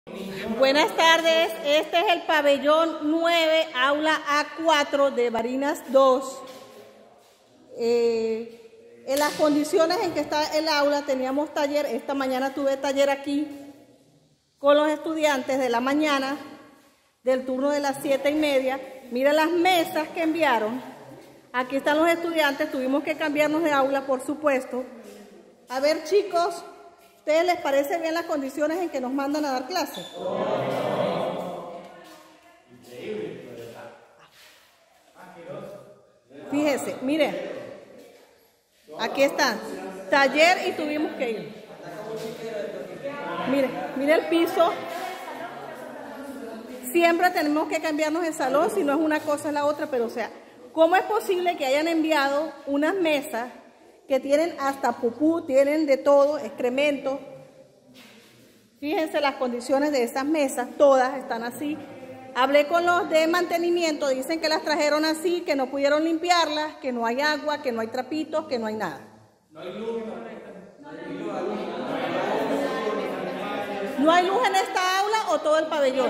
Buenas tardes, este es el pabellón 9, aula A4 de Barinas 2. En las condiciones en que está el aula teníamos taller, esta mañana tuve taller aquí con los estudiantes de la mañana, del turno de las 7:30. Mira las mesas que enviaron. Aquí están los estudiantes, tuvimos que cambiarnos de aula, por supuesto. A ver, chicos, ¿ustedes les parece bien las condiciones en que nos mandan a dar clases? Fíjense, miren, aquí está, taller y tuvimos que ir. Mire el piso. Siempre tenemos que cambiarnos el salón, si no es una cosa es la otra, pero o sea, ¿cómo es posible que hayan enviado unas mesas que tienen hasta pupú, tienen de todo, excremento? Fíjense las condiciones de esas mesas, todas están así. Hablé con los de mantenimiento, dicen que las trajeron así, que no pudieron limpiarlas, que no hay agua, que no hay trapitos, que no hay nada. No hay luz. ¿No hay luz en esta aula o todo el pabellón?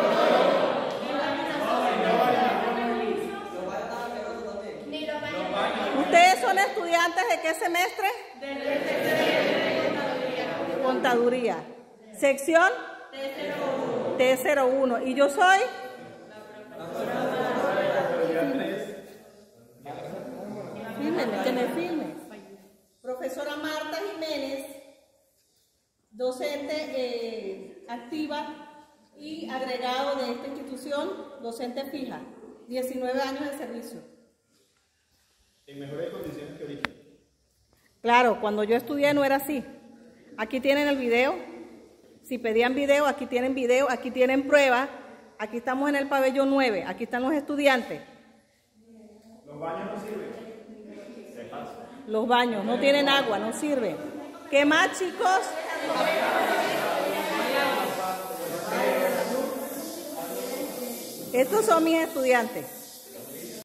¿Ustedes son estudiantes de qué semestre? Contaduría. ¿Sección? T01. ¿Y yo soy? Fírmenme, que me firme. Profesora Marta Jiménez, docente activa y agregado de esta institución, docente fija, 19 años de servicio. En mejores condiciones que ahorita. Claro, cuando yo estudié no era así. Aquí tienen el video. Si pedían video, aquí tienen pruebas. Aquí estamos en el pabellón 9, aquí están los estudiantes. ¿Los baños no sirven? Se pasa. Los baños no tienen agua, no sirven. ¿Qué más, chicos? Estos son mis estudiantes.